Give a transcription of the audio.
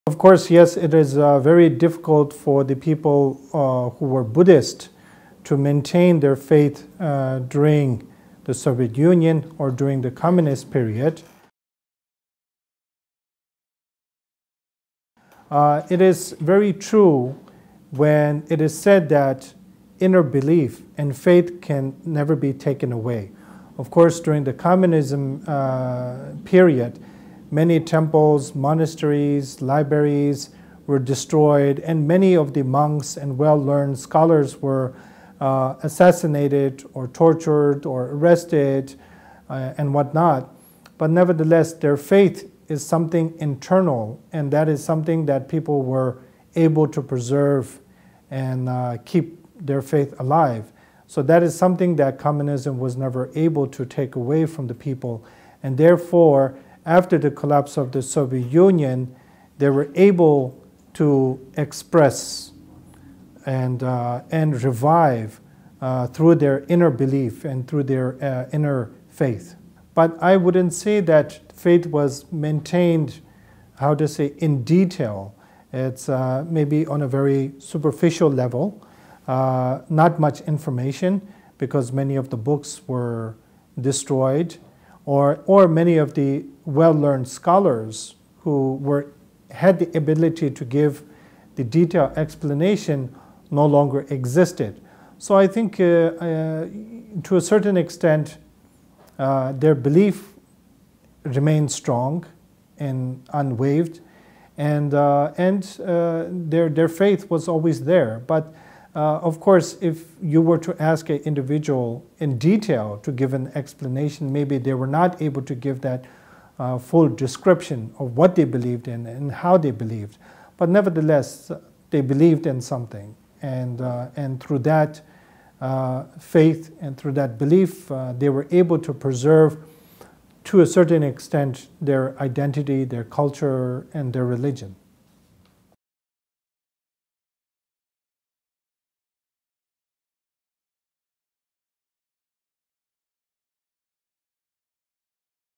Of course, yes, it is very difficult for the people who were Buddhist to maintain their faith during the Soviet Union or during the communist period. It is very true when it is said that inner belief and faith can never be taken away. Of course, during the communism period, many temples, monasteries, libraries were destroyed, and many of the monks and well-learned scholars were assassinated or tortured or arrested and whatnot. But nevertheless, their faith is something internal, and that is something that people were able to preserve and keep their faith alive. So that is something that communism was never able to take away from the people, and therefore, after the collapse of the Soviet Union, they were able to express and revive through their inner belief and through their inner faith. But I wouldn't say that faith was maintained, how to say, in detail. It's maybe on a very superficial level, not much information, because many of the books were destroyed, or many of the well-learned scholars who had the ability to give the detailed explanation no longer existed. So I think to a certain extent their belief remained strong and unwavering, and their faith was always there. But of course, if you were to ask an individual in detail to give an explanation, maybe they were not able to give that full description of what they believed in and how they believed. But nevertheless, they believed in something, and through that faith and through that belief, they were able to preserve, to a certain extent, their identity, their culture, and their religion.